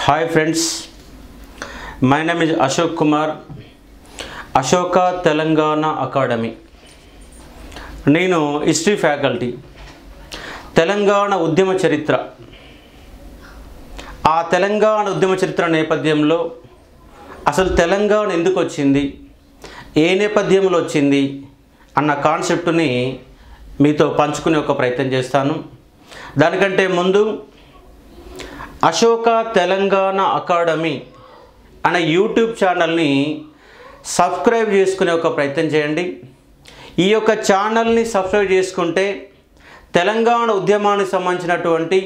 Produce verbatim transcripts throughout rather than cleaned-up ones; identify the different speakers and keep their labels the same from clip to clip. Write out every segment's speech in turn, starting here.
Speaker 1: Hi friends, my name is Ashok Kumar, Ashoka Telangana Academy. నేను history faculty. Telangana ఉద్యమ చరిత్ర, ఆ తెలంగాణ ఉద్యమ చరిత్ర నేపథ్యంలో అసలు తెలంగాణ ఎందుకు వచ్చింది, ఏ నేపథ్యంలో వచ్చింది అన్న కాన్సెప్ట్ని మీతో పంచుకునే ఒక ప్రయత్నం చేస్తాను. దానికంటే ముందు అశోక తెలంగాణ అకాడమీ అనే యూట్యూబ్ ఛానల్ని సబ్స్క్రైబ్ చేసుకునే ఒక ప్రయత్నం చేయండి. ఈ యొక్క ఛానల్ని సబ్స్క్రైబ్ చేసుకుంటే తెలంగాణ ఉద్యమానికి సంబంధించినటువంటి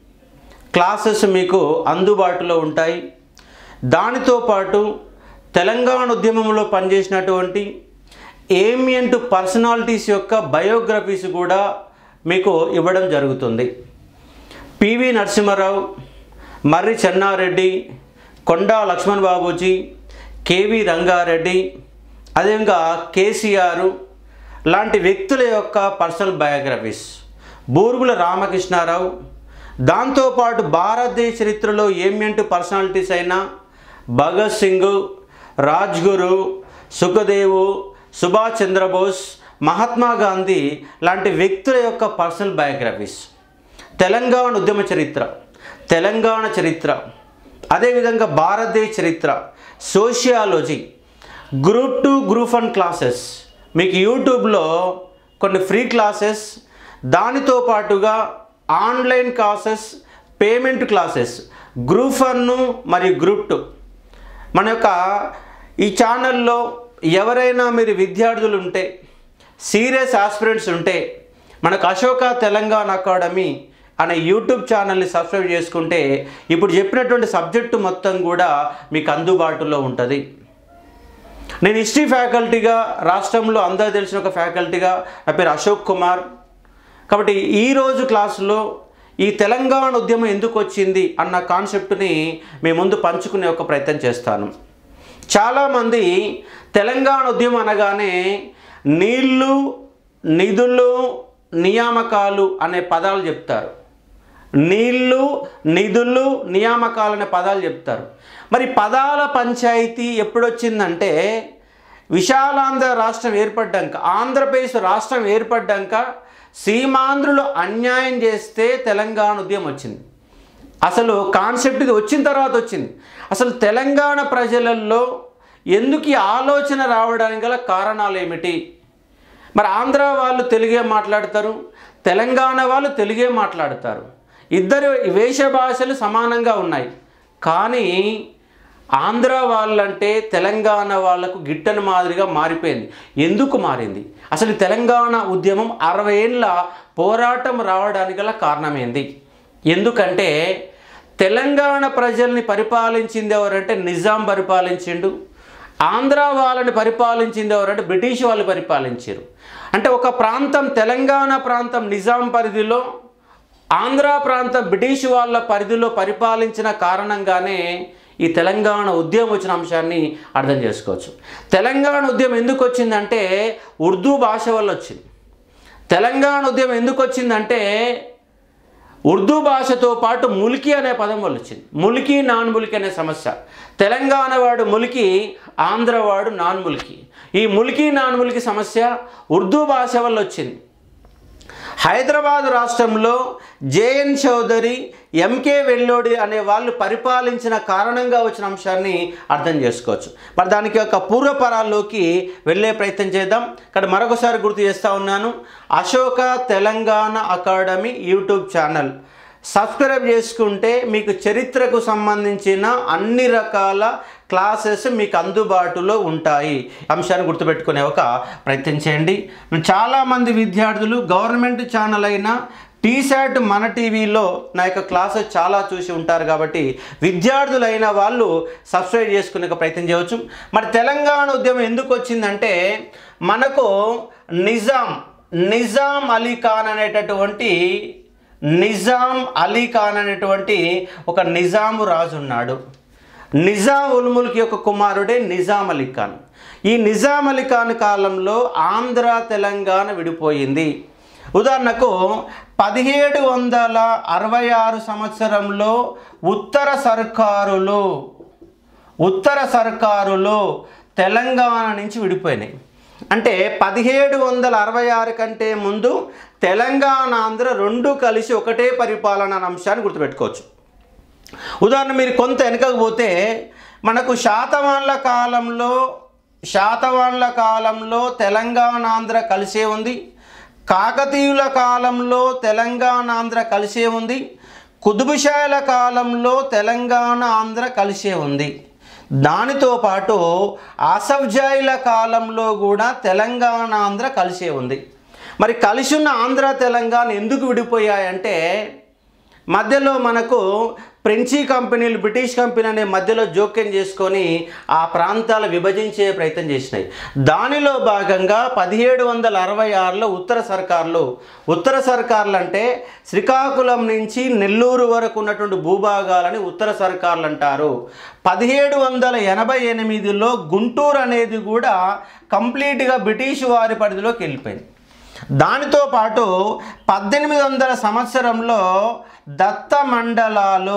Speaker 1: క్లాసెస్ మీకు అందుబాటులో ఉంటాయి. దానితో పాటు తెలంగాణ ఉద్యమంలో పనిచేసినటువంటి ఏమియంట్ పర్సనాలిటీస్ యొక్క బయోగ్రఫీస్ కూడా మీకు ఇవ్వడం జరుగుతుంది. పివి నరసింహారావు, మర్రి చెన్నారెడ్డి, కొండా లక్ష్మణ్ బాబూజీ, కేవి రంగారెడ్డి, అదేవిధంగా కేసీఆర్ లాంటి వ్యక్తుల యొక్క పర్సనల్ బయోగ్రఫీస్, బూరుగుల రామకృష్ణారావు, దాంతోపాటు భారతదేశ చరిత్రలో ఏమియంట్ పర్సనాలిటీస్ అయిన భగత్ సింగ్, రాజ్గురు, సుఖదేవు, సుభాష్ చంద్రబోస్, మహాత్మా గాంధీ లాంటి వ్యక్తుల యొక్క పర్సనల్ బయోగ్రఫీస్, తెలంగాణ ఉద్యమ చరిత్ర, తెలంగాణ చరిత్ర, అదేవిధంగా భారతదేశ చరిత్ర, sociology, group two group one classes మీకు యూట్యూబ్లో కొన్ని ఫ్రీ క్లాసెస్, దానితో పాటుగా online classes, payment classes, group one మరియు గ్రూప్ టూ. మన యొక్క ఈ ఛానల్లో ఎవరైనా మీరు విద్యార్థులు ఉంటే, సీరియస్ ఆస్పిరెంట్స్ ఉంటే, మనకు అశోక తెలంగాణ అకాడమీ అనే యూట్యూబ్ ఛానల్ని సబ్స్క్రైబ్ చేసుకుంటే ఇప్పుడు చెప్పినటువంటి సబ్జెక్టు మొత్తం కూడా మీకు అందుబాటులో ఉంటుంది. నేను హిస్టరీ ఫ్యాకల్టీగా, రాష్ట్రంలో అందరూ తెలిసిన ఒక ఫ్యాకల్టీగా నా పేరు అశోక్ కుమార్. కాబట్టి ఈరోజు క్లాసులో ఈ తెలంగాణ ఉద్యమం ఎందుకు వచ్చింది అన్న కాన్సెప్ట్ని మీ ముందు పంచుకునే ఒక ప్రయత్నం చేస్తాను. చాలామంది తెలంగాణ ఉద్యమం అనగానే నీళ్ళు, నిధులు, నియామకాలు అనే పదాలు చెప్తారు. నీళ్ళు, నిధులు, నియామకాలు అనే పదాలు చెప్తారు. మరి పదాల పంచాయతీ ఎప్పుడొచ్చిందంటే విశాలాంధ్ర రాష్ట్రం ఏర్పడ్డాక, ఆంధ్రప్రదేశ్ రాష్ట్రం ఏర్పడ్డాక సీమాంధ్రులు అన్యాయం చేస్తే తెలంగాణ ఉద్యమం వచ్చింది. అసలు కాన్సెప్ట్ ఇది వచ్చిన తర్వాత వచ్చింది. అసలు తెలంగాణ ప్రజలలో ఎందుకు ఈ ఆలోచన రావడానికి గల కారణాలు ఏమిటి? మరి ఆంధ్ర వాళ్ళు తెలుగే మాట్లాడతారు, తెలంగాణ వాళ్ళు తెలుగే మాట్లాడతారు. ఇద్దరు వేష భాషలు సమానంగా ఉన్నాయి. కానీ ఆంధ్ర వాళ్ళంటే తెలంగాణ వాళ్ళకు గిట్టని మాదిరిగా మారిపోయింది. ఎందుకు మారింది? అసలు తెలంగాణ ఉద్యమం అరవై ఏళ్ళ పోరాటం రావడానికి గల కారణమేంది? ఎందుకంటే తెలంగాణ ప్రజల్ని పరిపాలించింది ఎవరంటే నిజాం పరిపాలించిండు. ఆంధ్ర వాళ్ళని పరిపాలించింది ఎవరంటే బ్రిటిష్ వాళ్ళు పరిపాలించారు. అంటే ఒక ప్రాంతం, తెలంగాణ ప్రాంతం నిజాం పరిధిలో, ఆంధ్ర ప్రాంతం బ్రిటిష్ వాళ్ళ పరిధిలో పరిపాలించిన కారణంగానే ఈ తెలంగాణ ఉద్యమం వచ్చిన అంశాన్ని అర్థం చేసుకోవచ్చు. తెలంగాణ ఉద్యమం ఎందుకు వచ్చిందంటే ఉర్దూ భాష వల్ల వచ్చింది. తెలంగాణ ఉద్యమం ఎందుకు వచ్చిందంటే ఉర్దూ భాషతో పాటు ములికి అనే పదం వల్ల వచ్చింది. ములికి, నాన్ ములికి అనే సమస్య. తెలంగాణ వాడు ములికి, ఆంధ్రవాడు నాన్ ములికి. ఈ ములికి, నాన్ ములికి సమస్య ఉర్దూ భాష వల్ల వచ్చింది. హైదరాబాద్ రాష్ట్రంలో జేఎన్ చౌదరి, ఎంకే వెల్లోడి అనే వాళ్ళు పరిపాలించిన కారణంగా వచ్చిన అంశాన్ని అర్థం చేసుకోవచ్చు. మరి దానికి ఒక పూర్వపరాల్లోకి వెళ్ళే ప్రయత్నం చేద్దాం. ఇక్కడ మరొకసారి గుర్తు చేస్తూ ఉన్నాను, Ashoka Telangana academy YouTube channel subscribe చేసుకుంటే మీకు చరిత్రకు సంబంధించిన అన్ని రకాల క్లాసెస్ మీకు అందుబాటులో ఉంటాయి. అంశాన్ని గుర్తుపెట్టుకునే ఒక ప్రయత్నం చేయండి. చాలామంది విద్యార్థులు గవర్నమెంట్ ఛానల్ అయిన టీశాట్ మన టీవీలో నా యొక్క క్లాసెస్ చాలా చూసి ఉంటారు. కాబట్టి విద్యార్థులైన వాళ్ళు సబ్స్క్రైబ్ చేసుకునే ప్రయత్నం చేయవచ్చు. మరి తెలంగాణ ఉద్యమం ఎందుకు వచ్చిందంటే మనకు నిజాం నిజాం అలీ ఖాన్ అనేటటువంటి నిజాం అలీ ఖాన్ అనేటువంటి ఒక నిజాము రాజు ఉన్నాడు. నిజాం ఉల్ ముల్క్ యొక్క కుమారుడే నిజాం అలీ ఖాన్. ఈ నిజాం అలీ ఖాన్ కాలంలో ఆంధ్ర తెలంగాణ విడిపోయింది. ఉదాహరణకు పదిహేడు వందల అరవై ఆరు సంవత్సరంలో ఉత్తర సర్కారులు ఉత్తర సర్కారులు తెలంగాణ నుంచి విడిపోయినాయి. అంటే పదిహేడు వందల అరవై ఆరు కంటే ముందు తెలంగాణ ఆంధ్ర రెండు కలిసి ఒకటే పరిపాలన అంశాన్ని గుర్తుపెట్టుకోవచ్చు. ఉదాహరణ మీరు కొంత వెనకకు పోతే మనకు శాతవాహనుల కాలంలో శాతవాహనుల కాలంలో తెలంగాణ ఆంధ్ర కలిసే ఉంది. కాకతీయుల కాలంలో తెలంగాణ ఆంధ్ర కలిసే ఉంది. కుతుబుషాల కాలంలో తెలంగాణ ఆంధ్ర కలిసే ఉంది. దానితో పాటు ఆసఫ్జాయిల కాలంలో కూడా తెలంగాణ ఆంధ్ర కలిసే ఉంది. మరి కలిసి ఉన్న ఆంధ్ర తెలంగాణ ఎందుకు విడిపోయాయంటే మధ్యలో మనకు ఫ్రెంచి కంపెనీలు బ్రిటిష్ కంపెనీ అనే మధ్యలో జోక్యం చేసుకొని ఆ ప్రాంతాలు విభజించే ప్రయత్నం చేసినాయి. దానిలో భాగంగా పదిహేడు వందల అరవై ఆరులో ఉత్తర సర్కార్లు ఉత్తర సర్కార్లు అంటే శ్రీకాకుళం నుంచి నెల్లూరు వరకు ఉన్నటువంటి భూభాగాలని ఉత్తర సర్కార్లు అంటారు. పదిహేడు వందల ఎనభై ఎనిమిదిలో గుంటూరు అనేది కూడా కంప్లీట్గా బ్రిటిష్ వారి పరిధిలోకి వెళ్ళిపోయింది. దానితో పాటు పద్దెనిమిది వందల సంవత్సరంలో దత్త మండలాలు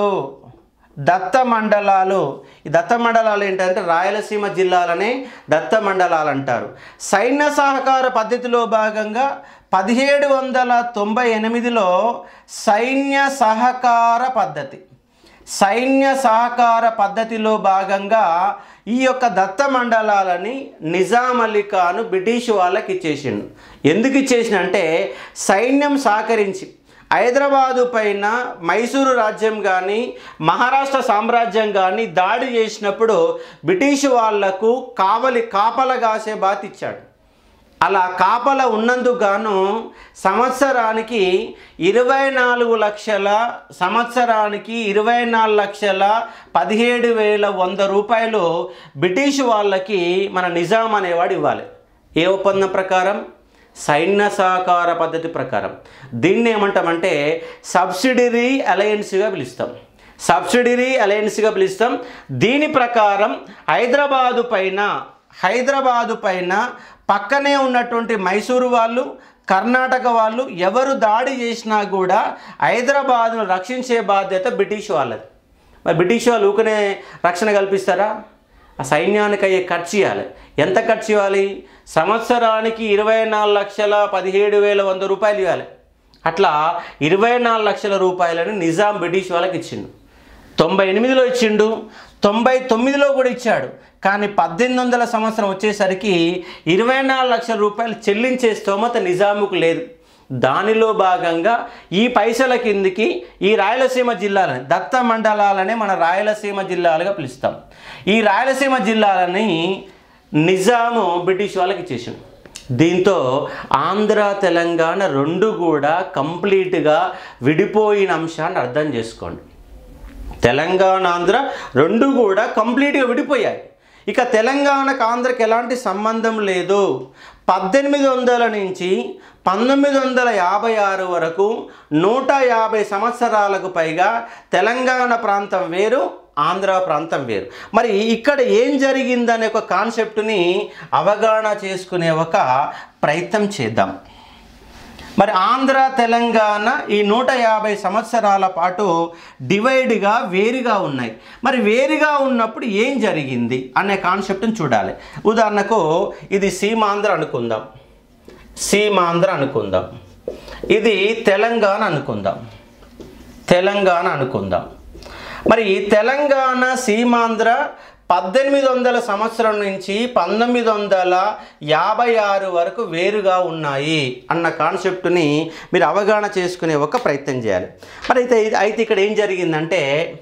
Speaker 1: దత్త మండలాలు ఈ దత్త మండలాలు ఏంటంటే రాయలసీమ జిల్లాలనే దత్త మండలాలు అంటారు. సైన్య సహకార పద్ధతిలో భాగంగా పదిహేడు వందల తొంభై ఎనిమిదిలో సైన్య సహకార పద్ధతి సైన్య సహకార పద్ధతిలో భాగంగా ఈ యొక్క దత్త మండలాలని నిజాం అలీ ఖాన్ బ్రిటిష్ వాళ్ళకి ఇచ్చేసిండు. ఎందుకు ఇచ్చేసిన అంటే సైన్యం సహకరించి హైదరాబాదు పైన మైసూరు రాజ్యం కానీ మహారాష్ట్ర సామ్రాజ్యం కానీ దాడి చేసినప్పుడు బ్రిటిష్ వాళ్లకు కావలి కాపల కాసే బాత ఇచ్చాడు. అలా కాపల ఉన్నందుకు గాను సంవత్సరానికి ఇరవై నాలుగు లక్షల సంవత్సరానికి ఇరవై నాలుగు లక్షల పదిహేడు వేల వంద రూపాయలు బ్రిటిష్ వాళ్ళకి మన నిజాం అనేవాడు ఇవ్వాలి. ఏ ఒప్పందం ప్రకారం? సైన్య సహకార పద్ధతి ప్రకారం. దీన్ని ఏమంటామంటే సబ్సిడరీ అలయన్స్గా పిలుస్తాం సబ్సిడరీ అలయన్స్గా పిలుస్తాం దీని ప్రకారం హైదరాబాదు పైన హైదరాబాదు పైన పక్కనే ఉన్నటువంటి మైసూరు వాళ్ళు కర్ణాటక వాళ్ళు ఎవరు దాడి చేసినా కూడా హైదరాబాదును రక్షించే బాధ్యత బ్రిటిష్ వాళ్ళది. మరి బ్రిటిష్ వాళ్ళు ఊకనే రక్షణ కల్పిస్తారా? ఆ సైన్యానికి అయ్యే ఖర్చు ఇవ్వాలి. ఎంత ఖర్చు ఇవ్వాలి? సంవత్సరానికి ఇరవై నాలుగు లక్షల పదిహేడు వేల వంద రూపాయలు ఇవ్వాలి. అట్లా ఇరవై నాలుగు లక్షల రూపాయలని నిజాం బ్రిటిష్ వాళ్ళకి ఇచ్చిండు. తొంభై ఎనిమిదిలో ఇచ్చిండు, తొంభై తొమ్మిదిలో కూడా ఇచ్చాడు. కానీ పద్దెనిమిది వందల సంవత్సరం వచ్చేసరికి ఇరవై నాలుగు లక్షల రూపాయలు చెల్లించే స్తోమత నిజాముకు లేదు. దానిలో భాగంగా ఈ పైసల కిందికి ఈ రాయలసీమ జిల్లాలని దత్త మండలాలనే మన రాయలసీమ జిల్లాలుగా పిలుస్తాం. ఈ రాయలసీమ జిల్లాలని నిజాము బ్రిటిష్ వాళ్ళకి ఇచ్చేసాడు. దీంతో ఆంధ్ర తెలంగాణ రెండు కూడా కంప్లీట్గా విడిపోయిన అంశాన్ని అర్థం చేసుకోండి. తెలంగాణ ఆంధ్ర రెండు కూడా కంప్లీట్గా విడిపోయాయి. ఇక తెలంగాణకు ఆంధ్రకి ఎలాంటి సంబంధం లేదు. పద్దెనిమిది వందల నుంచి పంతొమ్మిది వందల యాభై ఆరు వరకు నూట యాభై సంవత్సరాలకు పైగా తెలంగాణ ప్రాంతం వేరు, ఆంధ్ర ప్రాంతం వేరు. మరి ఇక్కడ ఏం జరిగిందనే ఒక కాన్సెప్ట్ని అవగాహన చేసుకునే ఒక ప్రయత్నం చేద్దాం. మరి ఆంధ్ర తెలంగాణ ఈ నూట యాభై సంవత్సరాల పాటు డివైడ్గా వేరుగా ఉన్నాయి. మరి వేరుగా ఉన్నప్పుడు ఏం జరిగింది అనే కాన్సెప్ట్ని చూడాలి. ఉదాహరణకు ఇది సీమాంధ్ర అనుకుందాం సీమాంధ్ర అనుకుందాం ఇది తెలంగాణ అనుకుందాం తెలంగాణ అనుకుందాం మరి ఈ తెలంగాణ సీమాంధ్ర పద్దెనిమిది వందల సంవత్సరం నుంచి పంతొమ్మిది వందల యాభై ఆరు వరకు వేరుగా ఉన్నాయి అన్న కాన్సెప్ట్ని మీరు అవగాహన చేసుకునే ఒక ప్రయత్నం చేయాలి. మరి అయితే అయితే ఇక్కడ ఏం జరిగిందంటే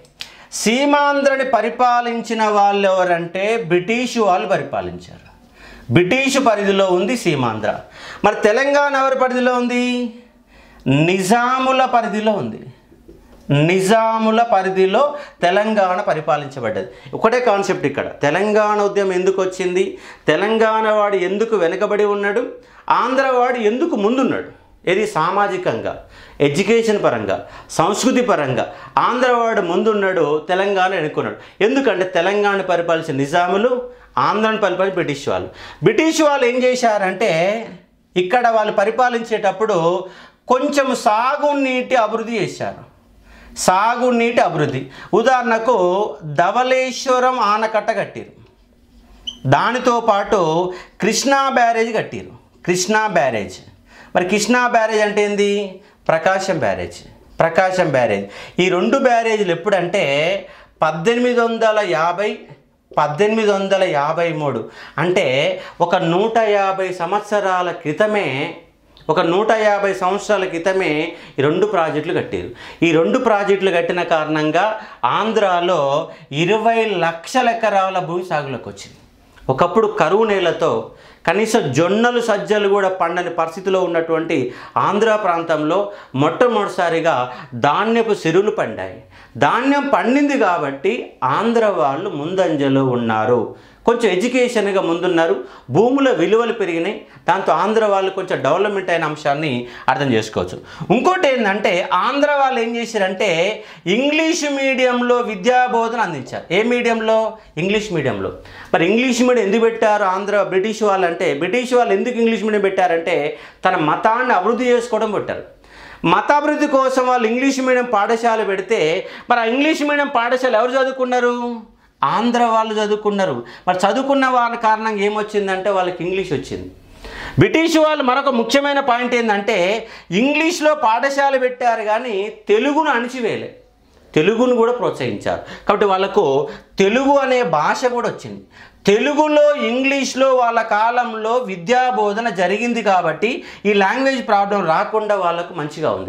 Speaker 1: సీమాంధ్రని పరిపాలించిన వాళ్ళు ఎవరంటే బ్రిటిష్ వాళ్ళు పరిపాలించారు. బ్రిటిష్ పరిధిలో ఉంది సీమాంధ్ర. మరి తెలంగాణ ఎవరి పరిధిలో ఉంది? నిజాముల పరిధిలో ఉంది. నిజాముల పరిధిలో తెలంగాణ పరిపాలించబడ్డది. ఒకటే కాన్సెప్ట్ ఇక్కడ. తెలంగాణ ఉద్యమం ఎందుకు వచ్చింది? తెలంగాణ వాడు ఎందుకు వెనుకబడి ఉన్నాడు? ఆంధ్రవాడు ఎందుకు ముందున్నాడు? ఇది సామాజికంగా, ఎడ్యుకేషన్ పరంగా, సంస్కృతి పరంగా ఆంధ్రవాడు ముందున్నాడు, తెలంగాణ వెనుకున్నాడు. ఎందుకంటే తెలంగాణ పరిపాలించిన నిజాములు, ఆంధ్రాను పరిపాలించిన బ్రిటిష్ వాళ్ళు. బ్రిటిష్ వాళ్ళు ఏం చేశారంటే ఇక్కడ వాళ్ళు పరిపాలించేటప్పుడు కొంచెం సాగునీటి అభివృద్ధి చేశారు. సాగునీటి అభివృద్ధి ఉదాహరణకు ధవళేశ్వరం ఆనకట్ట కట్టారు. దానితో పాటు కృష్ణా బ్యారేజ్ కట్టారు. కృష్ణా బ్యారేజ్ మరి కృష్ణా బ్యారేజ్ అంటే ఏంది? ప్రకాశం బ్యారేజ్. ప్రకాశం బ్యారేజ్ ఈ రెండు బ్యారేజీలు ఎప్పుడంటే పద్దెనిమిది వందల యాభై పద్దెనిమిది వందల యాభై మూడు అంటే ఒక నూట యాభై సంవత్సరాల క్రితమే ఒక నూట యాభై సంవత్సరాల క్రితమే ఈ రెండు ప్రాజెక్టులు కట్టారు. ఈ రెండు ప్రాజెక్టులు కట్టిన కారణంగా ఆంధ్రాలో ఇరవై లక్షల ఎకరాల భూమి సాగులోకి వచ్చింది. ఒకప్పుడు కరువు నేలతో కనీసం జొన్నలు సజ్జలు కూడా పండని పరిస్థితిలో ఉన్నటువంటి ఆంధ్ర ప్రాంతంలో మొట్టమొదటిసారిగా ధాన్యపు సిరులు పండాయి. ధాన్యం పండింది కాబట్టి ఆంధ్ర వాళ్ళు ముందంజలో ఉన్నారు. కొంచెం ఎడ్యుకేషన్గా ముందున్నారు. భూముల విలువలు పెరిగినాయి. దాంతో ఆంధ్ర వాళ్ళు కొంచెం డెవలప్మెంట్ అయిన అంశాన్ని అర్థం చేసుకోవచ్చు. ఇంకోటి ఏంటంటే ఆంధ్ర వాళ్ళు ఏం చేశారంటే ఇంగ్లీష్ మీడియంలో విద్యా బోధన అందించారు. ఏ మీడియంలో? ఇంగ్లీష్ మీడియంలో. మరి ఇంగ్లీష్ మీడియం ఎందుకు పెట్టారు ఆంధ్ర బ్రిటిష్ వాళ్ళు అంటే? బ్రిటిష్ వాళ్ళు ఎందుకు ఇంగ్లీష్ మీడియం పెట్టారంటే తన మతాన్ని అభివృద్ధి చేసుకోవడం పెట్టారు. మతాభివృద్ధి కోసం వాళ్ళు ఇంగ్లీష్ మీడియం పాఠశాల పెడితే మరి ఆ ఇంగ్లీష్ మీడియం పాఠశాల ఎవరు చదువుకున్నారు? ఆంధ్ర వాళ్ళు చదువుకున్నారు. మరి చదువుకున్న వాళ్ళ కారణంగా ఏమొచ్చిందంటే వాళ్ళకి ఇంగ్లీష్ వచ్చింది. బ్రిటిష్ వాళ్ళు మరొక ముఖ్యమైన పాయింట్ ఏంటంటే ఇంగ్లీష్లో పాఠశాల పెట్టారు కానీ తెలుగును అణిచివేయలే. తెలుగును కూడా ప్రోత్సహించారు. కాబట్టి వాళ్ళకు తెలుగు అనే భాష కూడా వచ్చింది. తెలుగులో ఇంగ్లీష్లో వాళ్ళ కాలంలో విద్యా బోధన జరిగింది కాబట్టి ఈ లాంగ్వేజ్ ప్రాబ్లం రాకుండా వాళ్ళకు మంచిగా ఉంది.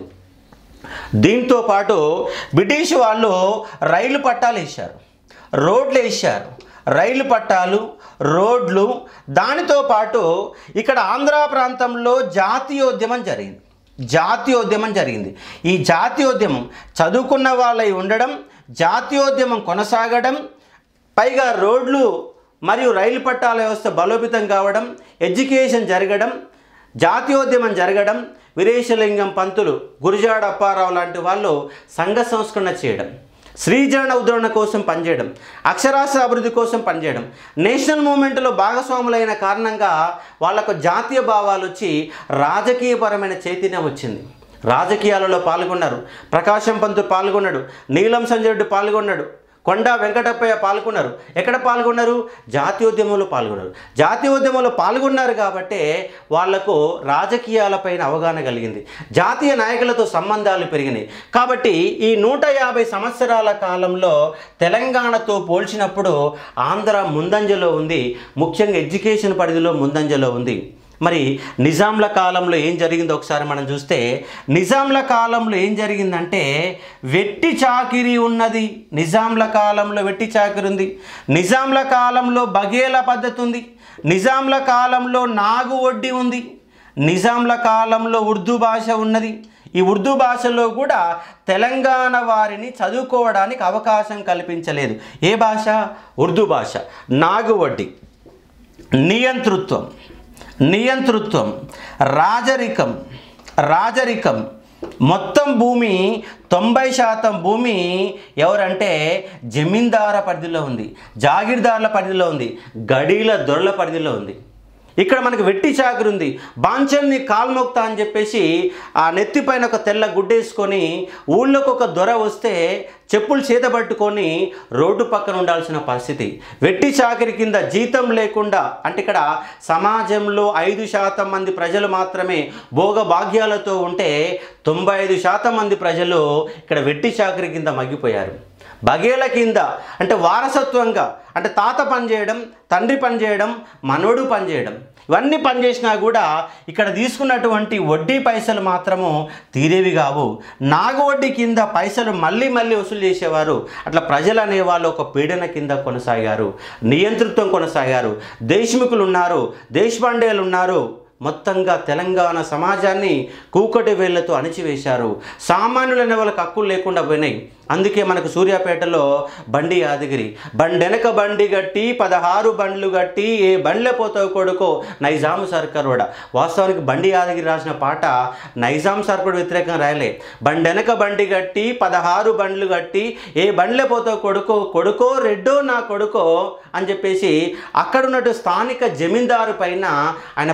Speaker 1: దీంతో పాటు బ్రిటిష్ వాళ్ళు రైలు పట్టాలు వేశారు, రోడ్లు వేశారు. రైలు పట్టాలు, రోడ్లు. దానితో పాటు ఇక్కడ ఆంధ్ర ప్రాంతంలో జాతీయోద్యమం జరిగింది. జాతీయోద్యమం జరిగింది. ఈ జాతీయోద్యమం చదువుకున్న వాళ్ళై ఉండడం, జాతీయోద్యమం కొనసాగడం, పైగా రోడ్లు మరియు రైలు పట్టాల వ్యవస్థ బలోపేతం కావడం, ఎడ్యుకేషన్ జరగడం, జాతీయోద్యమం జరగడం, వీరేశలింగం పంతులు, గురుజాడ అప్పారావు లాంటి వాళ్ళు సంఘ సంస్కరణ చేయడం, శ్రీజన ఉద్ధరణ కోసం పనిచేయడం, అక్షరాస్యత అభివృద్ధి కోసం పనిచేయడం, నేషనల్ మూవ్మెంట్లో భాగస్వాములైన కారణంగా వాళ్ళకు జాతీయ భావాలు వచ్చి రాజకీయపరమైన చైతన్యం వచ్చింది. రాజకీయాలలో పాల్గొన్నారు. ప్రకాశం పంతులు పాల్గొన్నాడు, నీలం సంజయ్ రెడ్డి పాల్గొన్నాడు, కొండా వెంకటప్పయ్య పాల్గొన్నారు. ఎక్కడ పాల్గొన్నారు? జాతీయోద్యమంలో పాల్గొన్నారు. జాతీయోద్యమంలో పాల్గొన్నారు కాబట్టే వాళ్లకు రాజకీయాలపైన అవగాహన కలిగింది. జాతీయ నాయకులతో సంబంధాలు పెరిగినాయి. కాబట్టి ఈ నూట యాభై సంవత్సరాల కాలంలో తెలంగాణతో పోల్చినప్పుడు ఆంధ్ర ముందంజలో ఉంది. ముఖ్యంగా ఎడ్యుకేషన్ పరిధిలో ముందంజలో ఉంది. మరి నిజాంల కాలంలో ఏం జరిగిందో ఒకసారి మనం చూస్తే, నిజాంల కాలంలో ఏం జరిగిందంటే వెట్టి చాకిరీ ఉన్నది. నిజాంల కాలంలో వెట్టి చాకిరీ ఉంది. నిజాంల కాలంలో బఘేల పద్ధతి ఉంది. నిజాంల కాలంలో నాగు వడ్డీ ఉంది. నిజాంల కాలంలో ఉర్దూ భాష ఉన్నది. ఈ ఉర్దూ భాషలో కూడా తెలంగాణ వారిని చదువుకోవడానికి అవకాశం కల్పించలేదు. ఏ భాష? ఉర్దూ భాష. నాగు వడ్డీ, నియంతృత్వం నియంతృత్వం రాజరికం రాజరికం మొత్తం భూమి తొంభై శాతం భూమి ఎవరంటే జమీందార పరిధిలో ఉంది, జాగీర్దారుల పరిధిలో ఉంది, గడీల దొరల పరిధిలో ఉంది. ఇక్కడ మనకు వెట్టి చాకిరి ఉంది. బాంచన్ని కాల్మొక్తా అని చెప్పేసి ఆ నెత్తిపైన ఒక తెల్ల గుడ్డేసుకొని ఊళ్ళోకి ఒక దొర వస్తే చెప్పులు చేత పట్టుకొని రోడ్డు పక్కన ఉండాల్సిన పరిస్థితి. వెట్టి చాకిరి కింద జీతం లేకుండా, అంటే ఇక్కడ సమాజంలో ఐదు శాతం మంది ప్రజలు మాత్రమే భోగ భాగ్యాలతో ఉంటే తొంభై ఐదు శాతం మంది ప్రజలు ఇక్కడ వెట్టి చాకిరి కింద మగ్గిపోయారు. బగేల కింద అంటే వారసత్వంగా, అంటే తాత పనిచేయడం, తండ్రి పనిచేయడం, మనవడు పనిచేయడం, ఇవన్నీ పనిచేసినా కూడా ఇక్కడ తీసుకున్నటువంటి వడ్డీ పైసలు మాత్రము తీరేవి కావు. నాగు వడ్డీ కింద పైసలు మళ్ళీ మళ్ళీ వసూలు చేసేవారు. అట్లా ప్రజలు అనేవాళ్ళు ఒక పీడన కింద కొనసాగారు, నియంతృత్వం కొనసాగారు. దేశ్ముఖులు ఉన్నారు, దేశపాండేలు ఉన్నారు. మొత్తంగా తెలంగాణ సమాజాన్ని కూకటి వేళ్లతో అణిచివేశారు. సామాన్యులైన వాళ్ళకి హక్కులు లేకుండా పోయినాయి. అందుకే మనకు సూర్యాపేటలో బండి యాదగిరి, బండెనక బండి గట్టి పదహారు బండ్లు గట్టి ఏ బండ్లే పోతావు కొడుకో నైజాం సర్కార్ కూడా. వాస్తవానికి బండి యాదగిరి రాసిన పాట నైజాం సర్కార్ వ్యతిరేకంగా రాయలే. బండెనక బండి గట్టి పదహారు బండ్లు గట్టి ఏ బండ్లే పోతావు కొడుకో కొడుకో రెడ్డో నా కొడుకో అని చెప్పేసి అక్కడ ఉన్నట్టు స్థానిక జమీందారు పైన ఆయన పాట రాసి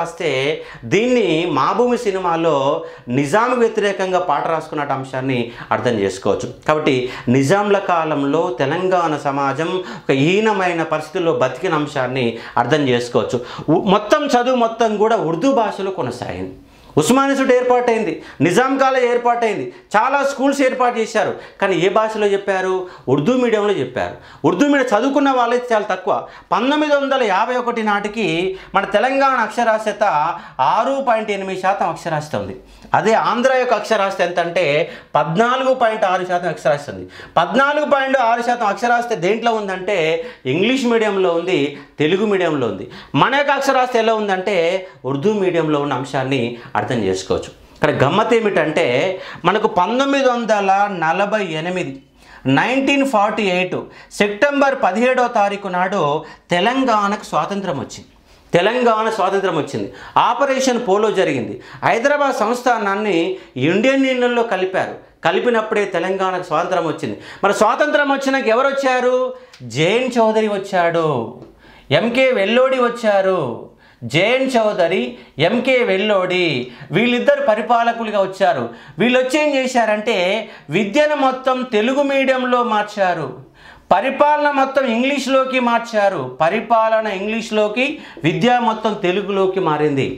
Speaker 1: రాస్తే దీన్ని మా భూమి సినిమాలో నిజాం వ్యతిరేకంగా పాట రాసుకున్న అంశాన్ని అర్థం చేసుకోవచ్చు. కాబట్టి నిజాంల కాలంలో తెలంగాణ సమాజం ఒక హీనమైన పరిస్థితుల్లో బతికిన అంశాన్ని అర్థం చేసుకోవచ్చు. మొత్తం చదువు మొత్తం కూడా ఉర్దూ భాషలో కొనసాగింది. ఉస్మానియా యూనివర్సిటీ ఏర్పాటైంది, నిజాం కాలేజ్ ఏర్పాటైంది, చాలా స్కూల్స్ ఏర్పాటు చేశారు. కానీ ఏ భాషలో చెప్పారు? ఉర్దూ మీడియంలో చెప్పారు. ఉర్దూ మీడియం చదువుకున్న వాళ్ళైతే చాలా తక్కువ. పంతొమ్మిది వందల యాభై ఒకటి నాటికి మన తెలంగాణ అక్షరాస్యత ఆరు పాయింట్ ఎనిమిది శాతం అక్షరాస్యత ఉంది. అదే ఆంధ్ర యొక్క అక్షరాస్యత ఎంత అంటే పద్నాలుగు పాయింట్ ఆరు శాతం అక్షరాస్యత ఉంది. పద్నాలుగు పాయింట్ ఆరు శాతం అక్షరాస్యత దేంట్లో ఉందంటే ఇంగ్లీష్ మీడియంలో ఉంది, తెలుగు మీడియంలో ఉంది. మన యొక్క అక్షరాస్యత ఎలా ఉందంటే ఉర్దూ మీడియంలో ఉన్న అంశాన్ని అర్థం చేసుకోవచ్చు. ఇక్కడ గమ్మత్ ఏమిటంటే మనకు పంతొమ్మిది వందల నలభై ఎనిమిది నైన్టీన్ ఫార్టీ ఎయిట్ సెప్టెంబర్ పదిహేడవ తారీఖు నాడు తెలంగాణకు స్వాతంత్రం వచ్చింది. తెలంగాణ స్వాతంత్రం వచ్చింది. ఆపరేషన్ పోలో జరిగింది. హైదరాబాద్ సంస్థానాన్ని ఇండియన్ యూనియన్లో కలిపారు. కలిపినప్పుడే తెలంగాణకు స్వాతంత్రం వచ్చింది. మరి స్వాతంత్రం వచ్చినాక ఎవరు వచ్చారు? జేఎన్ చౌదరి వచ్చాడు, ఎంకే వెల్లోడి వచ్చారు. జేఎన్ చౌదరి, ఎంకే వెల్లోడి వీళ్ళిద్దరు పరిపాలకులుగా వచ్చారు. వీళ్ళు వచ్చి ఏం చేశారంటే విద్యను మొత్తం తెలుగు మీడియంలో మార్చారు, పరిపాలన మొత్తం ఇంగ్లీష్లోకి మార్చారు. పరిపాలన ఇంగ్లీష్లోకి, విద్య మొత్తం తెలుగులోకి మారింది.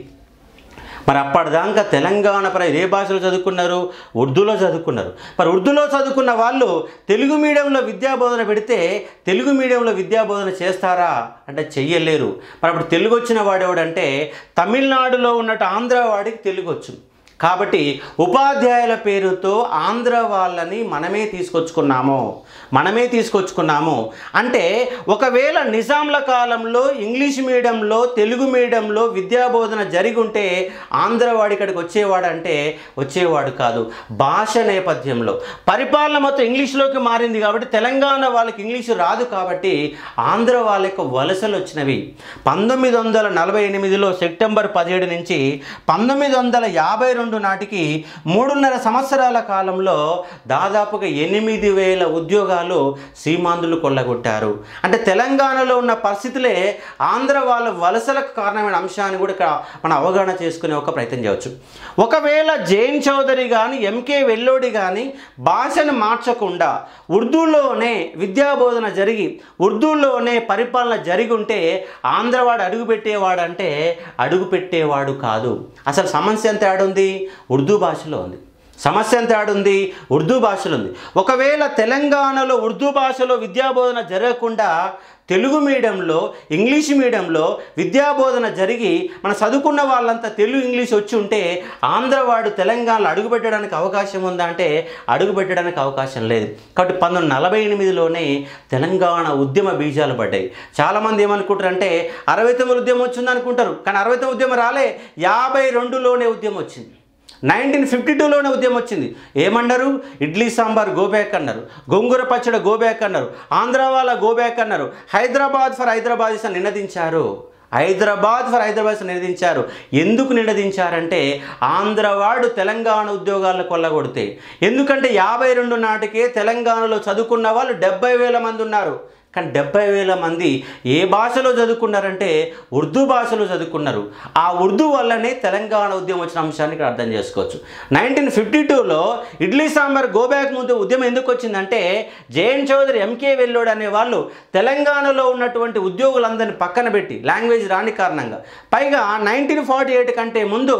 Speaker 1: మరి అప్పటిదాకా తెలంగాణ ప్రజలు ఏ భాషలో చదువుకున్నారు? ఉర్దూలో చదువుకున్నారు. మరి ఉర్దూలో చదువుకున్న వాళ్ళు తెలుగు మీడియంలో విద్యాబోధన పెడితే తెలుగు మీడియంలో విద్యాబోధన చేస్తారా అంటే చెయ్యలేరు. మరి అప్పుడు తెలుగు వచ్చిన వాడేవాడంటే తమిళనాడులో ఉన్నట్టు ఆంధ్ర వాడికి తెలుగు వచ్చు. కాబట్టి ఉపాధ్యాయుల పేరుతో ఆంధ్ర వాళ్ళని మనమే తీసుకొచ్చుకున్నాము మనమే తీసుకొచ్చుకున్నాము అంటే ఒకవేళ నిజాంల కాలంలో ఇంగ్లీష్ మీడియంలో తెలుగు మీడియంలో విద్యాబోధన జరిగి ఉంటే ఆంధ్రవాడి ఇక్కడికి వచ్చేవాడంటే వచ్చేవాడు కాదు. భాష నేపథ్యంలో పరిపాలన మొత్తం ఇంగ్లీష్లోకి మారింది కాబట్టి తెలంగాణ వాళ్ళకి ఇంగ్లీషు రాదు కాబట్టి ఆంధ్ర వాళ్ళకు వలసలు వచ్చినవి. పంతొమ్మిది వందల నలభై ఎనిమిదిలో సెప్టెంబర్ పదిహేడు నుంచి పంతొమ్మిది వందల యాభై రెండు నాటికి మూడున్నర సంవత్సరాల కాలంలో దాదాపుగా ఎనిమిది వేల ఉద్యోగాలు సీమాంధ్రులు కొల్లగొట్టారు. అంటే తెలంగాణలో ఉన్న పరిస్థితులే ఆంధ్ర వాళ్ళ వలసలకు కారణమైన అంశాన్ని కూడా ఇక్కడ మనం అవగాహన చేసుకునే ఒక ప్రయత్నం చేయవచ్చు. ఒకవేళ జేఎన్ చౌదరి కానీ ఎంకే వెల్లోడి కానీ భాషను మార్చకుండా ఉర్దూలోనే విద్యాబోధన జరిగి ఉర్దూలోనే పరిపాలన జరిగి ఉంటే ఆంధ్రవాడు అడుగు పెట్టేవాడంటే అడుగు పెట్టేవాడు కాదు. అసలు సమస్య ఎంత ఆడుంది? ఉర్దూ భాషలో ఉంది. సమస్య ఎంత ఆడుంది? ఉర్దూ భాషలో ఉంది. ఒకవేళ తెలంగాణలో ఉర్దూ భాషలో విద్యాబోధన జరగకుండా తెలుగు మీడియంలో ఇంగ్లీష్ మీడియంలో విద్యాబోధన జరిగి మనం చదువుకున్న వాళ్ళంతా తెలుగు ఇంగ్లీష్ వచ్చి ఉంటే ఆంధ్రవాడు తెలంగాణలో అడుగుపెట్టడానికి అవకాశం ఉందా అంటే అడుగుపెట్టడానికి అవకాశం లేదు. కాబట్టి పంతొమ్మిది వందల నలభై ఎనిమిదిలోనే తెలంగాణ ఉద్యమ బీజాలు పడ్డాయి. చాలామంది ఏమనుకుంటారంటే అరవై తొమ్మిది ఉద్యమం వచ్చింది అనుకుంటారు. కానీ అరవై తొమ్మిది ఉద్యమం రాలే, యాభై రెండులోనే ఉద్యమం వచ్చింది. నైన్టీన్ ఫిఫ్టీ టూలోనే ఉద్యమం వచ్చింది. ఏమన్నారు? ఇడ్లీ సాంబార్ గోబ్యాక్ అన్నారు, గోంగూర పచ్చడి గోబ్యాక్ అన్నారు, ఆంధ్ర వాళ్ళ గోబ్యాక్ అన్నారు, హైదరాబాద్ ఫర్ హైదరాబాద్ అని నినదించారు. హైదరాబాద్ ఫర్ హైదరాబాద్ నినదించారు. ఎందుకు నినదించారంటే ఆంధ్రవాడు తెలంగాణ ఉద్యోగాలను కొల్లగొడితే. ఎందుకంటే యాభై రెండు నాటికే తెలంగాణలో చదువుకున్న వాళ్ళు డెబ్బై వేల మంది ఉన్నారు. కానీ డెబ్బై వేల మంది ఏ భాషలో చదువుకున్నారంటే ఉర్దూ భాషలో చదువుకున్నారు. ఆ ఉర్దూ వల్లనే తెలంగాణ ఉద్యమం వచ్చిన అంశాన్ని ఇక్కడ అర్థం చేసుకోవచ్చు. నైన్టీన్ ఫిఫ్టీ టూలో ఇడ్లీ సాంబార్ గోబ్యాక్ ముందు ఉద్యమం ఎందుకు వచ్చిందంటే జేఎన్ చౌదరి ఎంకే వెల్లోడి అనే వాళ్ళు తెలంగాణలో ఉన్నటువంటి ఉద్యోగులందరినీ పక్కన పెట్టి లాంగ్వేజ్ రాని కారణంగా, పైగా నైన్టీన్ ఫార్టీ ఎయిట్ కంటే ముందు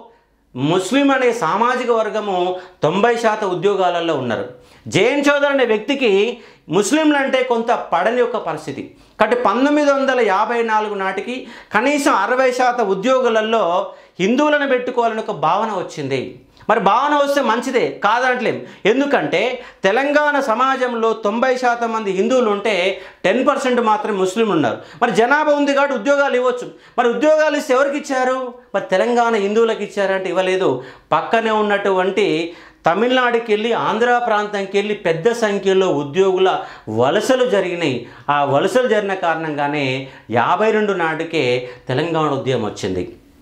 Speaker 1: ముస్లిం అనే సామాజిక వర్గము తొంభై శాతం ఉద్యోగాలలో ఉన్నారు. జేఎన్ చౌదరి అనే వ్యక్తికి ముస్లింలు అంటే కొంత పడని యొక్క పరిస్థితి. కాబట్టి పంతొమ్మిది వందల యాభై నాలుగు నాటికి కనీసం అరవై శాతం ఉద్యోగులలో హిందువులను పెట్టుకోవాలని ఒక భావన వచ్చింది. మరి భావన వస్తే మంచిదే, కాదనట్లేం. ఎందుకంటే తెలంగాణ సమాజంలో తొంభై శాతం మంది హిందువులు ఉంటే టెన్ పర్సెంట్ మాత్రమే ముస్లింలు ఉన్నారు. మరి జనాభా ఉంది కాబట్టి ఉద్యోగాలు ఇవ్వచ్చు. మరి ఉద్యోగాలు ఇస్తే ఎవరికి ఇచ్చారు? మరి తెలంగాణ హిందువులకు ఇచ్చారంటే ఇవ్వలేదు. పక్కనే ఉన్నటువంటి తమిళనాడుకి వెళ్ళి ఆంధ్ర ప్రాంతానికి వెళ్ళి పెద్ద సంఖ్యలో ఉద్యోగుల వలసలు జరిగినాయి. ఆ వలసలు జరిగిన కారణంగానే యాభై రెండు నాటికే తెలంగాణ ఉద్యమం వచ్చింది.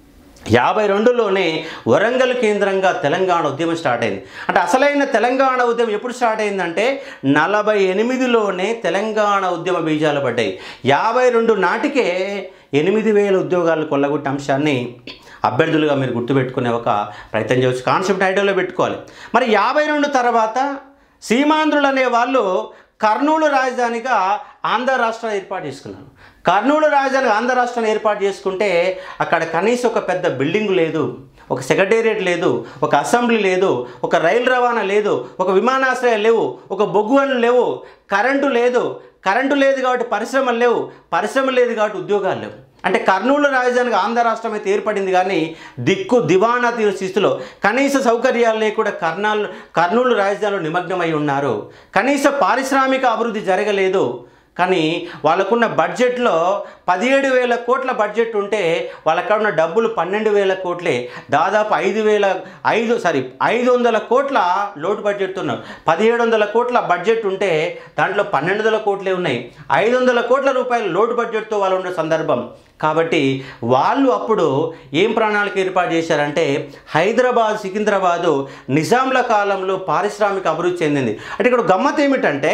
Speaker 1: యాభై రెండులోనే వరంగల్ కేంద్రంగా తెలంగాణ ఉద్యమం స్టార్ట్ అయింది. అంటే అసలైన తెలంగాణ ఉద్యమం ఎప్పుడు స్టార్ట్ అయిందంటే నలభై ఎనిమిదిలోనే తెలంగాణ ఉద్యమ బీజాలు పడ్డాయి. యాభై రెండు నాటికే ఎనిమిది వేల ఉద్యోగాలు కొల్లగొట్టే అంశాన్ని అభ్యర్థులుగా మీరు గుర్తుపెట్టుకునే ఒక ప్రయత్నం చేయవచ్చు. కాన్సెప్ట్ ఐడియాలో పెట్టుకోవాలి. మరి యాభై రెండు తర్వాత సీమాంధ్రులు అనే వాళ్ళు కర్నూలు రాజధానిగా ఆంధ్ర రాష్ట్రాన్ని ఏర్పాటు చేసుకున్నారు. కర్నూలు రాజధాని ఆంధ్ర రాష్ట్రాన్ని ఏర్పాటు చేసుకుంటే అక్కడ కనీసం ఒక పెద్ద బిల్డింగ్ లేదు, ఒక సెక్రటేరియట్ లేదు, ఒక అసెంబ్లీ లేదు, ఒక రైలు రవాణా లేదు, ఒక విమానాశ్రయాలు లేవు, ఒక బొగ్గు గనులు లేవు, కరెంటు లేదు. కరెంటు లేదు కాబట్టి పరిశ్రమలు లేవు, పరిశ్రమలు లేదు కాబట్టి ఉద్యోగాలు లేవు. అంటే కర్నూలు రాజధానిగా ఆంధ్ర రాష్ట్రం అయితే ఏర్పడింది, కానీ దిక్కు దివానా తీరు స్థితిలో కనీస సౌకర్యాలు లేకుండా కర్నాలు కర్నూలు రాజధానిలో నిమగ్నమై ఉన్నారు. కనీస పారిశ్రామిక అభివృద్ధి జరగలేదు. కానీ వాళ్ళకున్న బడ్జెట్లో పదిహేడు వేల కోట్ల బడ్జెట్ ఉంటే వాళ్ళక్కడ ఉన్న డబ్బులు పన్నెండు వేల కోట్లే. దాదాపు ఐదు వేల ఐదు సారీ ఐదు వందల కోట్ల లోటు బడ్జెట్ ఉన్నారు. పదిహేడు వందల కోట్ల బడ్జెట్ ఉంటే దాంట్లో పన్నెండు వందల కోట్లే ఉన్నాయి. ఐదు వందల కోట్ల రూపాయల లోటు బడ్జెట్తో వాళ్ళు ఉన్న సందర్భం. కాబట్టి వాళ్ళు అప్పుడు ఏం ప్రణాళిక ఏర్పాటు చేశారంటే హైదరాబాద్ సికింద్రాబాదు నిజాంల కాలంలో పారిశ్రామిక అభివృద్ధి చెందింది. అంటే ఇక్కడ గమ్మత్ ఏమిటంటే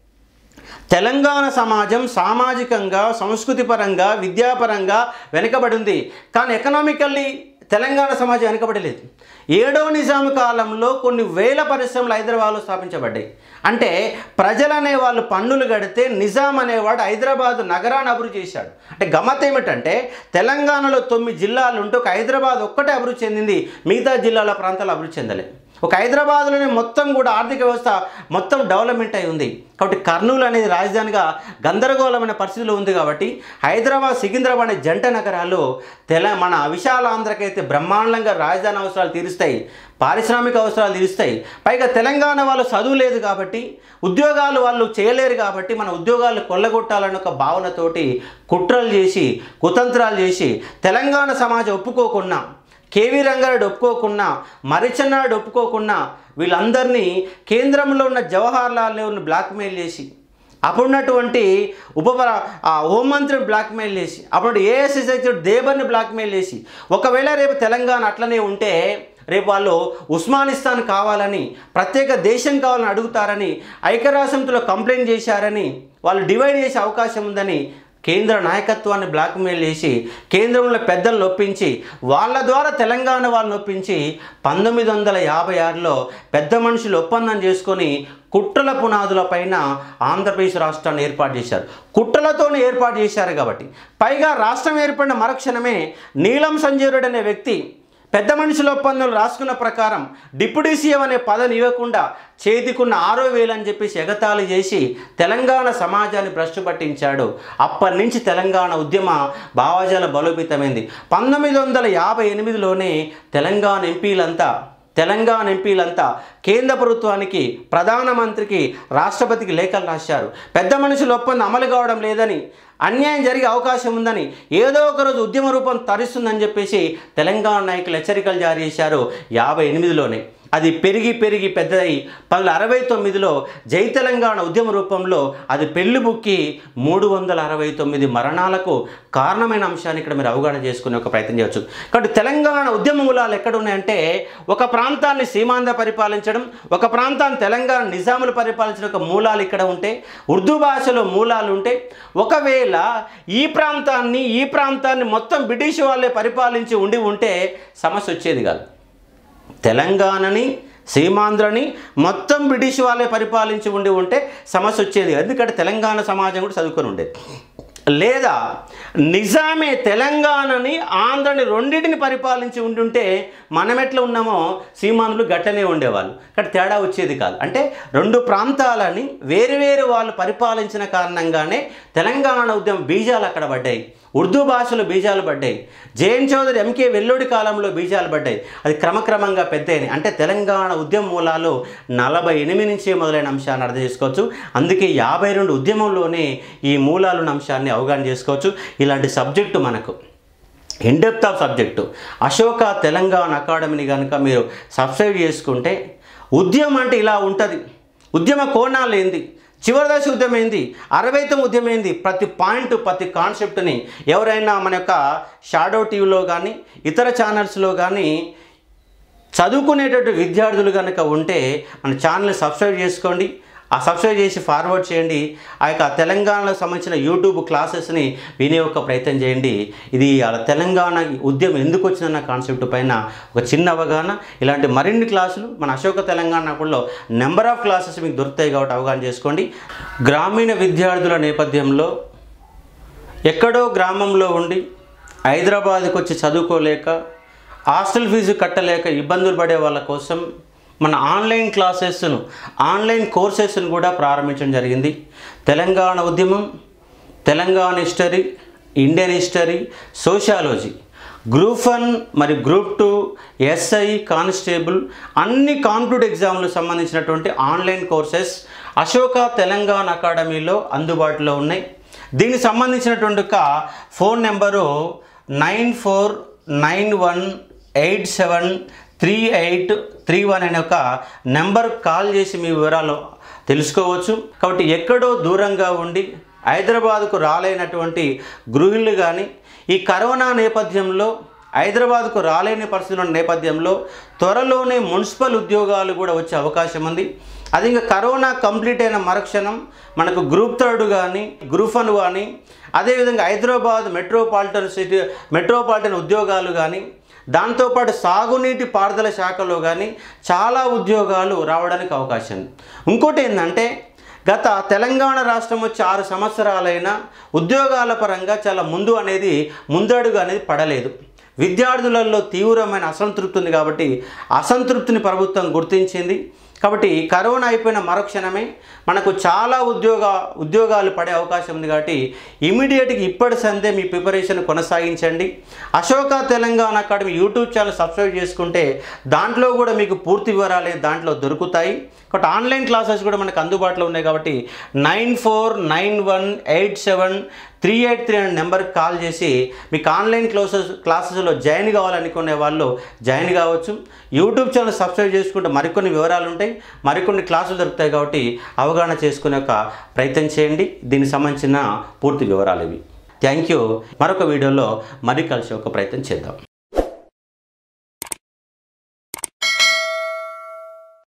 Speaker 1: తెలంగాణ సమాజం సామాజికంగా, సంస్కృతిపరంగా, విద్యాపరంగా వెనుకబడింది, కానీ ఎకనామికల్లీ తెలంగాణ సమాజం వెనుకబడలేదు. ఏడో నిజాం కాలంలో కొన్ని వేల పరిశ్రమలు హైదరాబాద్లో స్థాపించబడ్డాయి. అంటే ప్రజలు అనేవాళ్ళు పన్నులు కడితే నిజాం అనేవాడు హైదరాబాద్ నగరాన్ని అభివృద్ధి చేశాడు. అంటే గమ్మత్ ఏమిటంటే తెలంగాణలో తొమ్మిది జిల్లాలు ఉంటే ఒక హైదరాబాద్ ఒక్కటే అభివృద్ధి చెందింది, మిగతా జిల్లాల ప్రాంతాలు అభివృద్ధి చెందలేదు. ఒక హైదరాబాద్లోనే మొత్తం కూడా ఆర్థిక వ్యవస్థ మొత్తం డెవలప్మెంట్ అయి ఉంది. కాబట్టి కర్నూలు అనేది రాజధానిగా గందరగోళమైన పరిస్థితిలో ఉంది. కాబట్టి హైదరాబాద్ సికింద్రాబాద్ అనే జంట నగరాలు తెల మన విశాల ఆంధ్రకైతే బ్రహ్మాండంగా రాజధాని అవసరాలు తీరుస్తాయి, పారిశ్రామిక అవసరాలు తీరుస్తాయి. పైగా తెలంగాణ వాళ్ళు చదువు లేదు కాబట్టి, ఉద్యోగాలు వాళ్ళు చేయలేరు కాబట్టి మన ఉద్యోగాలు కొల్లగొట్టాలన్న ఒక భావనతోటి కుట్రలు చేసి, కుతంత్రాలు చేసి తెలంగాణ సమాజం ఒప్పుకోకున్నా, కేవీ రంగారెడ్డి ఒప్పుకోకున్నా, మరిచన్నాడు ఒప్పుకోకున్నా వీళ్ళందరినీ కేంద్రంలో ఉన్న జవహర్ లాల్ నెహ్రూని బ్లాక్మెయిల్ చేసి, అప్పుడున్నటువంటి ఉప హోంమంత్రిని బ్లాక్మెయిల్ చేసి, అప్పుడు ఏఐసిసి అధ్యక్షుడు దేబర్ని బ్లాక్మెయిల్ చేసి, ఒకవేళ రేపు తెలంగాణ అట్లనే ఉంటే రేపు వాళ్ళు ఉస్మానిస్తాన్ కావాలని, ప్రత్యేక దేశం కావాలని అడుగుతారని, ఐక్యరాజ్యసమితిలో కంప్లైంట్ చేశారని, వాళ్ళు డివైడ్ చేసే అవకాశం ఉందని కేంద్ర నాయకత్వాన్ని బ్లాక్మెయిల్ చేసి, కేంద్రంలో పెద్దలను ఒప్పించి, వాళ్ళ ద్వారా తెలంగాణ వాళ్ళని ఒప్పించి పంతొమ్మిది వందల యాభై ఆరులో పెద్ద మనుషులు ఒప్పందం చేసుకొని కుట్రల పునాదుల పైన ఆంధ్రప్రదేశ్ రాష్ట్రాన్ని ఏర్పాటు చేశారు. కుట్రలతోనే ఏర్పాటు చేశారు కాబట్టి, పైగా రాష్ట్రం ఏర్పడిన మరుక్షణమే నీలం సంజయ్ రెడ్డి అనే వ్యక్తి పెద్ద మనుషుల ఒప్పందం రాసుకున్న ప్రకారం డిప్యూటీ సీఎం అనే పదవిని ఇవ్వకుండా చేతికున్న ఆరో వేలు అని చెప్పేసి ఎగతాళి చేసి తెలంగాణ సమాజాన్ని భ్రష్టు పట్టించాడు. అప్పటి నుంచి తెలంగాణ ఉద్యమ భావజాల బలోపేతమైంది. పంతొమ్మిది వందల యాభై ఎనిమిదిలోనే తెలంగాణ ఎంపీలంతా తెలంగాణ ఎంపీలంతా కేంద్ర ప్రభుత్వానికి, ప్రధానమంత్రికి, రాష్ట్రపతికి లేఖలు రాశారు. పెద్ద మనుషుల ఒప్పందం అమలు కావడం లేదని, అన్యాయం జరిగే అవకాశం ఉందని, ఏదో ఒకరోజు ఉద్యమ రూపం తరిస్తుందని చెప్పేసి తెలంగాణ నాయకులు హెచ్చరికలు జారీ చేశారు యాభై ఎనిమిదిలోనే. అది పెరిగి పెరిగి పెద్దదై పంతొమ్మిది అరవై తొమ్మిదిలో జై తెలంగాణ ఉద్యమ రూపంలో అది పెళ్లి బుక్కి మూడు వందల అరవై తొమ్మిది మరణాలకు కారణమైన అంశాన్ని ఇక్కడ మీరు అవగాహన చేసుకునే ఒక ప్రయత్నం చేయవచ్చు. కాబట్టి తెలంగాణ ఉద్యమ మూలాలు ఎక్కడ ఉన్నాయంటే, ఒక ప్రాంతాన్ని సీమాంధ్ర పరిపాలించడం, ఒక ప్రాంతాన్ని తెలంగాణ నిజాములు పరిపాలించడం ఒక మూలాలు ఇక్కడ ఉంటే, ఉర్దూ భాషలో మూలాలు ఉంటే, ఒకవేళ ఈ ప్రాంతాన్ని ఈ ప్రాంతాన్ని మొత్తం బ్రిటిష్ వాళ్ళే పరిపాలించి ఉండి ఉంటే సమస్య వచ్చేది కాదు. తెలంగాణని, సీమాంధ్రని మొత్తం బ్రిటిష్ వాళ్ళే పరిపాలించి ఉండి ఉంటే సమస్య వచ్చేది. ఎందుకంటే తెలంగాణ సమాజం కూడా చదువుకొని ఉండేది. లేదా నిజామే తెలంగాణని, ఆంధ్రని రెండింటిని పరిపాలించి ఉండుంటే మనం ఎట్లా ఉన్నామో సీమాంధ్రులు గట్టనే ఉండేవాళ్ళు. కానీ తేడా వచ్చేది కాదు. అంటే రెండు ప్రాంతాలని వేరు వేరు వాళ్ళు పరిపాలించిన కారణంగానే తెలంగాణ ఉద్యమం బీజాలు అక్కడ పడ్డాయి. ఉర్దూ భాషలో బీజాలు పడ్డాయి. జేఎన్ చౌదరి, ఎంకే వెల్లోడి కాలంలో బీజాలు పడ్డాయి. అది క్రమక్రమంగా పెద్దయినాయి. అంటే తెలంగాణ ఉద్యమ మూలాలు నలభై ఎనిమిది నుంచే మొదలైన అంశాన్ని అర్థం చేసుకోవచ్చు. అందుకే యాభై రెండు ఉద్యమంలోనే ఈ మూలాలున్న అంశాన్ని అవగాహన చేసుకోవచ్చు. ఇలాంటి సబ్జెక్టు మనకు in depth of subject Ashoka Telangana అకాడమీని కనుక మీరు సబ్స్క్రైబ్ చేసుకుంటే, ఉద్యమం అంటే ఇలా ఉంటుంది, ఉద్యమ కోణాలు ఏంది, చివరి దశ ఉద్యమం ఏంది, అరవై తొమ్మిది ఉద్యమం ఏంది, ప్రతి పాయింట్ ప్రతి కాన్సెప్ట్ని ఎవరైనా మన యొక్క షాడో టీవీలో కానీ ఇతర ఛానల్స్లో కానీ చదువుకునేటటువంటి విద్యార్థులు కనుక ఉంటే మన ఛానల్ని సబ్స్క్రైబ్ చేసుకోండి. ఆ సబ్స్క్రైబ్ చేసి ఫార్వర్డ్ చేయండి. ఆ యొక్క తెలంగాణకు సంబంధించిన యూట్యూబ్ క్లాసెస్ని వినే ఒక ప్రయత్నం చేయండి. ఇది తెలంగాణ ఉద్యమం ఎందుకు వచ్చిందన్న కాన్సెప్ట్ పైన ఒక చిన్న అవగాహన. ఇలాంటి మరిన్ని క్లాసులు మన అశోక తెలంగాణలో నెంబర్ ఆఫ్ క్లాసెస్ మీకు దొరుకుతాయి కాబట్టి అవగాహన చేసుకోండి. గ్రామీణ విద్యార్థుల నేపథ్యంలో ఎక్కడో గ్రామంలో ఉండి హైదరాబాద్కి వచ్చి చదువుకోలేక హాస్టల్ ఫీజు కట్టలేక ఇబ్బందులు పడే వాళ్ళ కోసం మన ఆన్లైన్ క్లాసెస్ను ఆన్లైన్ కోర్సెస్ను కూడా ప్రారంభించడం జరిగింది. తెలంగాణ ఉద్యమం, Telangana history, Indian history, sociology, group one మరియు గ్రూప్ టూ, ఎస్ఐ, కానిస్టేబుల్ అన్ని కాంపిటేటివ్ ఎగ్జామ్లకు సంబంధించినటువంటి ఆన్లైన్ కోర్సెస్ అశోక తెలంగాణ అకాడమీలో అందుబాటులో ఉన్నాయి. దీనికి సంబంధించినటువంటి ఒక phone number nine four nine one eight seven three eight three one అనే ఒక నెంబర్ కాల్ చేసి మీ వివరాలు తెలుసుకోవచ్చు. కాబట్టి ఎక్కడో దూరంగా ఉండి హైదరాబాదుకు రాలేనటువంటి గృహిణులు కానీ ఈ కరోనా నేపథ్యంలో హైదరాబాద్కు రాలేని పరిస్థితుల నేపథ్యంలో త్వరలోనే మున్సిపల్ ఉద్యోగాలు కూడా వచ్చే అవకాశం ఉంది. అది ఇంకా కరోనా కంప్లీట్ అయిన మరుక్షణం మనకు గ్రూప్ థర్డ్ కానీ గ్రూప్ వన్ కానీ అదేవిధంగా హైదరాబాద్ మెట్రోపాలిటన్ సిటీ మెట్రోపాలిటన్ ఉద్యోగాలు కానీ దాంతోపాటు సాగునీటి పారుదల శాఖలో కానీ చాలా ఉద్యోగాలు రావడానికి అవకాశం ఉంది. ఇంకోటి ఏంటంటే గత తెలంగాణ రాష్ట్రం వచ్చి ఆరు సంవత్సరాలైనా ఉద్యోగాల పరంగా చాలా ముందు అనేది ముందడుగు అనేది పడలేదు. విద్యార్థులలో తీవ్రమైన అసంతృప్తి ఉంది కాబట్టి అసంతృప్తిని ప్రభుత్వం గుర్తించింది. కాబట్టి కరోనా అయిపోయిన మరుక్షణమే మనకు చాలా ఉద్యోగ ఉద్యోగాలు పడే అవకాశం ఉంది. కాబట్టి ఇమీడియట్గా ఇప్పటి సందే మీ ప్రిపరేషన్ కొనసాగించండి. Ashoka Telangana academy YouTube channel subscribe చేసుకుంటే దాంట్లో కూడా మీకు పూర్తి వివరాలు దాంట్లో దొరుకుతాయి. కాబట్టి ఆన్లైన్ క్లాసెస్ కూడా మనకు అందుబాటులో ఉన్నాయి. కాబట్టి nine four nine one eight seven three eight three అనే నెంబర్కి కాల్ చేసి మీకు ఆన్లైన్ క్లాసెస్ క్లాసెస్లో జాయిన్ కావాలనుకునే వాళ్ళు జాయిన్ కావచ్చు. యూట్యూబ్ ఛానల్ సబ్స్క్రైబ్ చేసుకుంటే మరికొన్ని వివరాలు ఉంటాయి, మరికొన్ని క్లాసులు దొరుకుతాయి. కాబట్టి అవగాహన చేసుకునే ఒక ప్రయత్నం చేయండి. దీనికి సంబంధించిన పూర్తి వివరాలు ఇవి. Thank you. మరొక వీడియోలో మరి కలిసి ఒక ప్రయత్నం చేద్దాం.